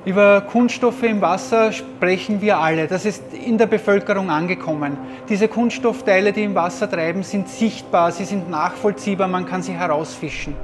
Über Kunststoffe im Wasser sprechen wir alle. Das ist in der Bevölkerung angekommen. Diese Kunststoffteile, die im Wasser treiben, sind sichtbar, sie sind nachvollziehbar, man kann sie herausfischen.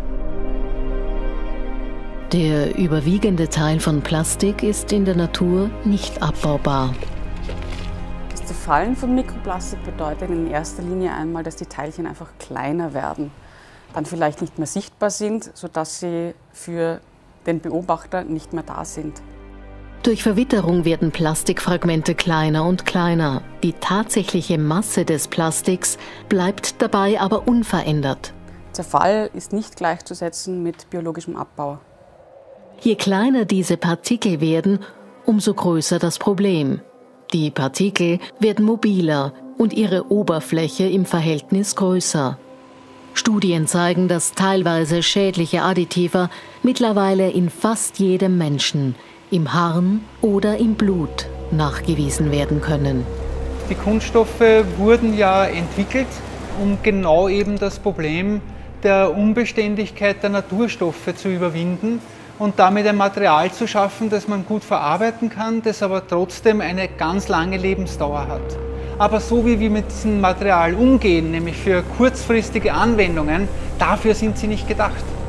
Der überwiegende Teil von Plastik ist in der Natur nicht abbaubar. Das Zerfallen von Mikroplastik bedeutet in erster Linie einmal, dass die Teilchen einfach kleiner werden, dann vielleicht nicht mehr sichtbar sind, sodass sie für den Beobachter nicht mehr da sind. Durch Verwitterung werden Plastikfragmente kleiner und kleiner. Die tatsächliche Masse des Plastiks bleibt dabei aber unverändert. Zerfall ist nicht gleichzusetzen mit biologischem Abbau. Je kleiner diese Partikel werden, umso größer das Problem. Die Partikel werden mobiler und ihre Oberfläche im Verhältnis größer. Studien zeigen, dass teilweise schädliche Additiva mittlerweile in fast jedem Menschen, im Harn oder im Blut nachgewiesen werden können. Die Kunststoffe wurden ja entwickelt, um genau eben das Problem der Unbeständigkeit der Naturstoffe zu überwinden und damit ein Material zu schaffen, das man gut verarbeiten kann, das aber trotzdem eine ganz lange Lebensdauer hat. Aber so wie wir mit diesem Material umgehen, nämlich für kurzfristige Anwendungen, dafür sind sie nicht gedacht.